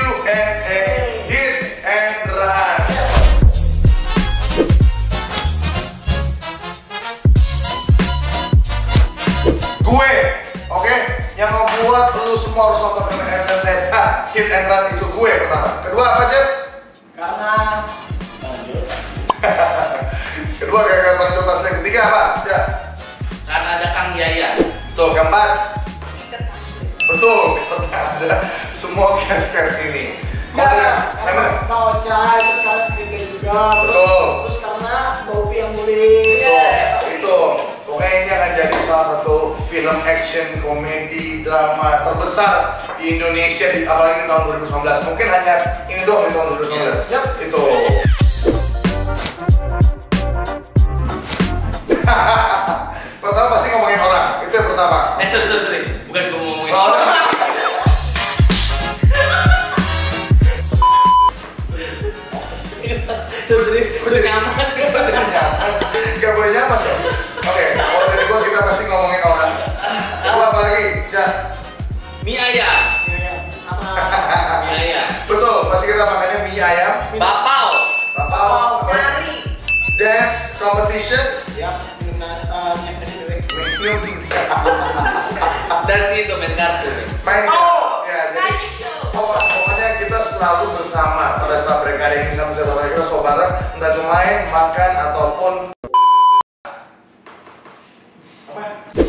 Q&A Hit and Run. Gue, oke, yang ngebuat lu semua harus nonton film Hit and Run itu gue pertama. Kedua apa, Jeff? Karena Kedua kayak Bang Jotas. Yang ketiga apa? Ya. Karena ada Kang Yaya. Betul, keempat. Betul, karena ada semua cast ini. emang mau cai, terus karena skripnya juga, terus karena Bobby yang nulis. Itu pokoknya ini akan jadi salah satu film action, komedi, drama terbesar di Indonesia, apalagi di tahun 2019. Mungkin hanya ini doang di tahun 2019. Itu. Pertama pasti ngomongin orang, itu yang pertama. Sorry. Bukan gue ngomongin orang. Sorry, udah nyaman. Gak boleh nyaman dong. Oke, kalau dari gua kita pasti ngomongin orang. Gua apa lagi? Mie ayam. Mie ayam. Betul, pasti kita makannya mie ayam. Bapau. Nari. Dance competition. Ya, minum nasi bebek. Dan itu main kartu. Main ya, jadi pokoknya kita selalu bersama pada saat mereka ada yang bisa kita so bareng, entah itu main, makan ataupun apa?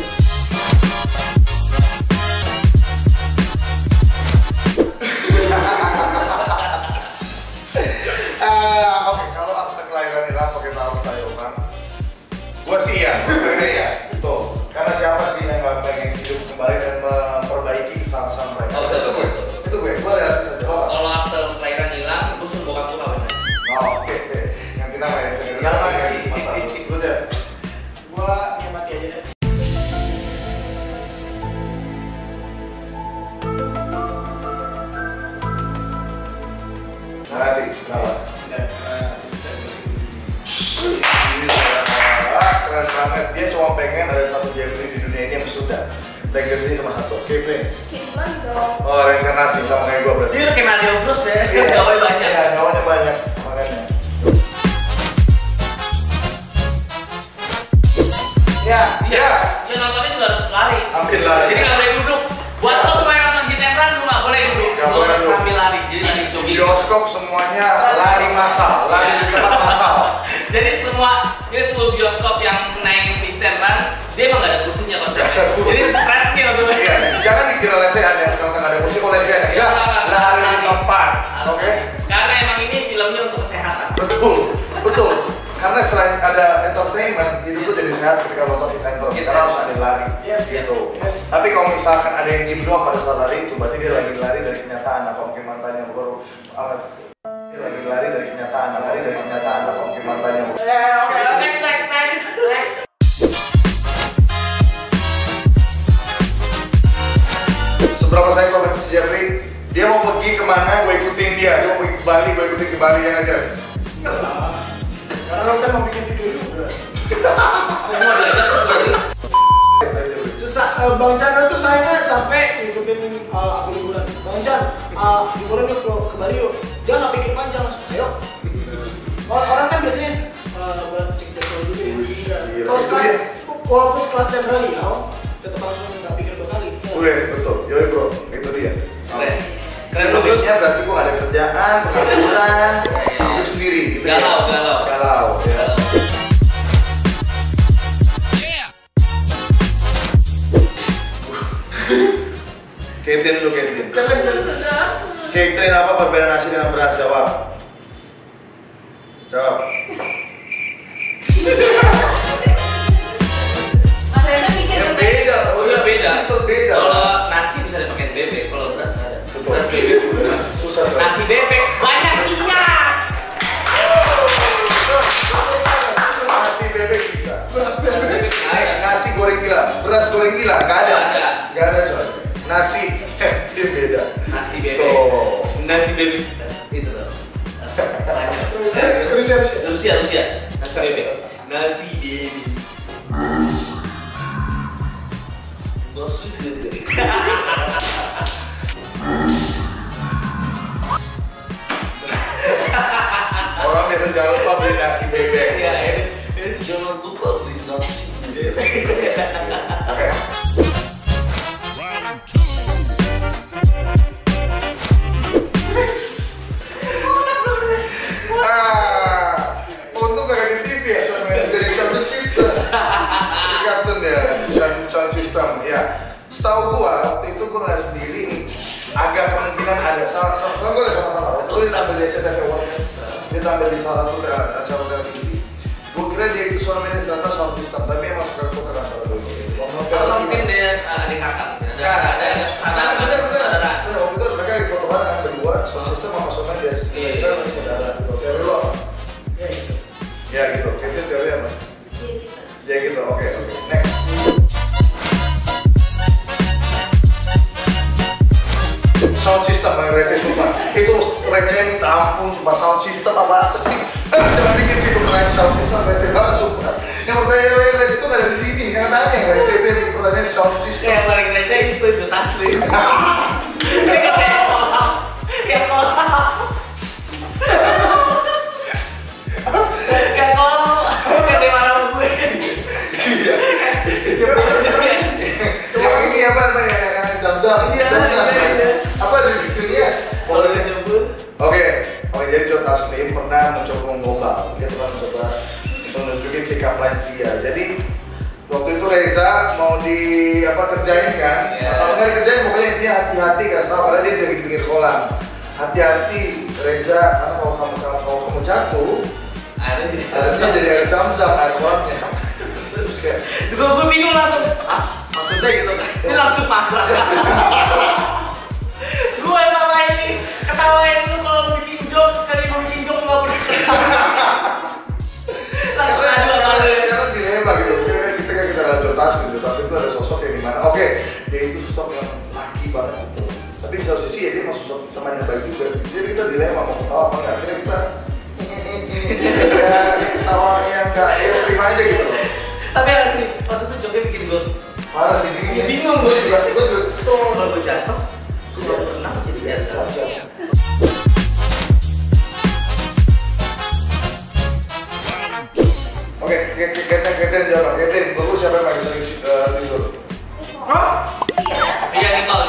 Oke, kalau akte kelahiran hilang pakai tahun kelahiran, gua sih ya, betul. Karena siapa sih yang nggak pengen hidup kembali dan memperbaiki kesalahan mereka? Itu gue realistis aja. Kalau akte kelahiran hilang, gue suruh bokap gue kawin. Oke. Yang kita main lagi. Lu deh. Gua yang mati aja deh. Nanti, kenapa? Keren banget. Dia cuma pengen ada satu Jeffrey di dunia ini yang sudah. Legacy cuma satu. Oke, Ben. Oh, reinkarnasi sama kayak gue berarti. Dia udah kayak Mario Bros ya. Iya, Gawai banyak. Iya, gawainya banyak. Makanya. Ya. Yang nontonnya juga harus lari. Ambil lari. Jadi nggak boleh duduk. Buat lo semua yang nonton Hit and Run, lu nggak boleh duduk. Lo harus sambil lari. Jadi lari jogging. Bioskop semuanya lari massal, lari di tempat massal. Jadi seluruh bioskop yang naik Hit and Run, dia emang nggak ada kursinya konsepnya. Jadi treadmill sebenarnya. Iya, jangan dikira lesehan ya, kalau nggak ada kursi kok lesehan ya. Enggak, lari di tempat. Oke? Karena emang ini filmnya untuk kesehatan. Betul. Karena selain ada entertainment, hidup lu jadi sehat ketika nonton Hit and Run. Karena harus ada lari. Gitu. Tapi kalau misalkan ada yang diem doang pada saat lari itu, berarti dia lagi lari dari kenyataan. Apa mungkin mantannya baru dia lagi lari dari kenyataan. Apa mungkin mantannya baru. Oke, next. Seberapa saya komen si Jeffrey, dia mau pergi kemana, gue ikutin dia. Dia mau pergi ke Bali, gue ikutin ke Bali yang aja. Karena lo kan mau bikin video juga. Bang Chan itu sayangnya sampai ngikutin aku liburan. Bang Chan, liburan yuk ke Bali yuk. Dia nggak pikir panjang langsung, ayo. Orang kan biasanya buat cek jadwal dulu ya. Terus walaupun sekelasnya beliau, tetap langsung nggak pikir 2 kali. Wih, betul. Yoi bro, itu dia. Keren Sebelumnya berarti gue gak ada kerjaan, pengangguran, hidup sendiri. Gitu galau. Ya. Catherine, apa perbedaan nasi dengan beras? Jawab. Beda. Kalau nasi bisa dipakai bebek, kalau beras nggak ada. Beras bebek susah. Nasi bebek banyak minyak. Nasi bebek bisa. Beras bebek. Nasi goreng gila, beras goreng gila, nggak ada coy. Nasi beda. Nasi bebek. Tuh. Nasi bebek itu loh. Rusia. Nasi bebek. Nasi bebek. Nasi bebek. ngeliat sendiri agak kemungkinan ada soalnya gue sama-sama waktu dia tampil di SCTV Award, dia tampil di salah satu acara televisi. Gue kira dia itu suara main ternyata sound system, tapi emang suka tuker antara dulu. Atau mungkin dia adik kakak, ada saudara. Waktu itu mereka di foto bareng berdua, sound system sama sound dia. Iya, saudara. Teori lo apa? Ya gitu. Kevin teori apa? Ya gitu. Oke. Next. Sound system yang receh sumpah. Itu receh minta ampun, cuma sound system apa sih? Jangan bikin situ keren sound system receh banget sumpah. Yang pertanyaan receh itu nggak ada di sini. Yang nanya yang receh dia bikin pertanyaan sound system. Yang paling receh itu Taslim. Ini kan yang kolam. Yang kolam. Yang di mana gue? Iya. Yang ini apa namanya? Yang jam-jam. Apa di dunia? Oke, jadi Joe Taslim pernah mencoba menggombal. Dia pernah mencoba menunjukin pick up lines dia. Jadi waktu itu Reza mau kerjain kan? Kalau nggak dikerjain pokoknya intinya hati-hati kan, karena dia lagi di pinggir kolam. Hati-hati Reza, karena kalau kamu jatuh, airnya jadi air zam-zam, air kolamnya. Terus kayak, gue bingung langsung. Maksudnya gitu kan? Ini langsung marah. Gue sama ini ketawain lu kalau bikin joke, sekali gue bikin joke nggak pernah ketawa. Langsung adu sama lu. Karena dilema gitu, kita lihat Joe Taslim itu ada sosok yang dimana, oke, dia itu sosok yang laki banget gitu. Tapi di satu sisi ya dia masuk sosok teman yang baik juga. Jadi kita dilema mau ketawa apa enggak, akhirnya kita ya ketawa yang enggak, ya terima aja gitu loh. Tapi asli, waktu itu joke bikin gue parah sih, bingung gue juga kesel. kalau gue jatuh, gue pernah jadi biasa. Oke, Keten jawab. Keten, bagus siapa yang paling sering tidur? Iya, Nicole.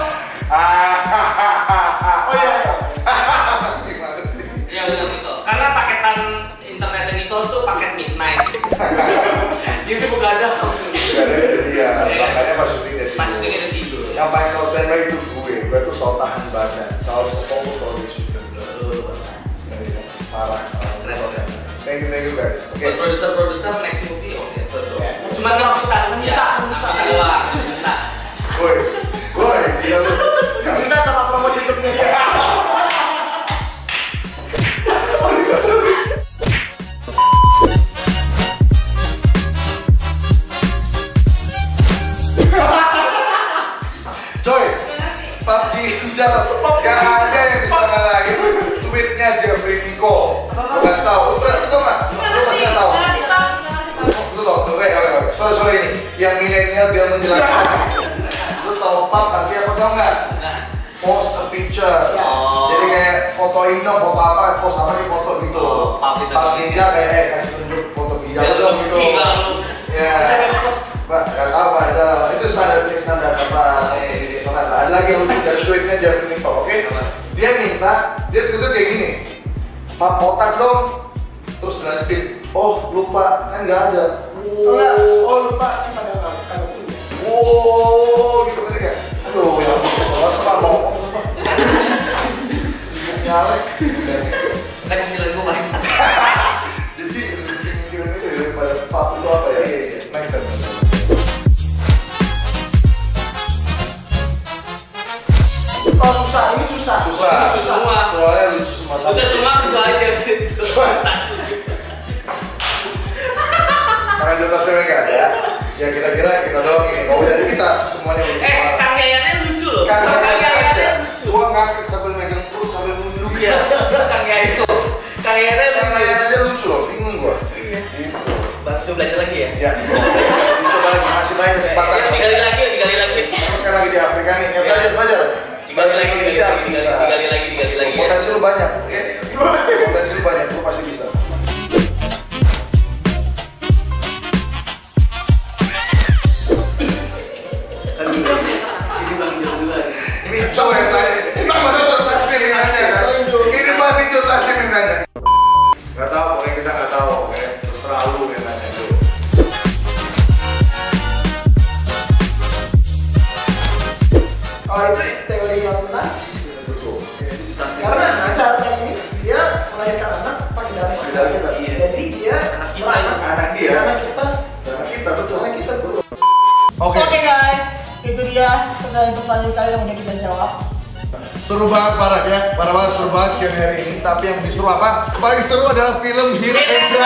Oh iya. Gimana sih? Iya benar Nicole. Karena paketan internetnya Nicole tuh paket midnight. Jadi begadang. Iya, makanya pas syuting dia tidur. Pas syuting dia tidur. Yang paling selalu standby itu gue tuh soal tahan badan, selalu fokus kalau di syuting. Parah. Thank you guys. Buat produser next movie oke, cuma minta doang. Woi, gila lu. Kita sama promo YouTube-nya dia. Coy, PUBG jalan, gak ada yang bisa ngalahin tweetnya Jeffrey Nicole. Lu gak tau, lu pasti gak tau. Lu tau, oke, sorry ini, yang milenial biar menjelaskan. Lu tau PUBG artinya apa tau gak? Post a picture. Jadi kayak fotoin dong, foto apa, post apa nih foto gitu. PUBG dia kayak kasih tunjuk foto hijab dong gitu. Ya. Pak, gak tau Pak, itu standar apa? Ada lagi yang lucu dari tweetnya Jeffrey Nicole, oke? Dia minta, dia kayak gini, Pak otak dong, terus lanjutin, oh lupa, kan nggak ada. Oh lupa, kan ada punya. Wow, gitu kan kayak, aduh ya salah ngomong apa? Nyalek. Kan cicilan gue banyak. Jadi kirim itu ya pada Pak itu apa ya? Next time. Oh susah, ini susah. Semua. Soalnya lucu semua. Lucu semua kecuali Jeffrey. Karena jatah saya nggak ada, ya kita doang ini. Oh jadi kita semuanya lucu. Kang Yayannya lucu loh. Kang Yayannya lucu. Gua ngakak sambil megang perut sambil nunduk. Iya. Kang Yayan itu. Kang Yayan aja lucu loh, bingung gua. Iya. Coba belajar lagi ya. Ya. Coba lagi, masih banyak kesempatan. Digali lagi. Sekarang lagi di Afrika nih, ya belajar. Digali lagi. Potensi lu banyak, oke? Potensi lu banyak, lu pasti bisa. Ini cowok yang lain. Ini mana Taslim yang nanya kan? Ini mana Taslim yang nanya? Gak tau, pokoknya kita gak tau, oke? Terserah lu yang nanya dulu. melahirkan anak pakai darah kita. Jadi dia anak kita betul. Oke guys, itu dia pertanyaan kalian yang udah kita jawab. Seru banget parah banget seru banget Q&A hari ini. Tapi yang lebih seru apa? Paling seru adalah film Hero and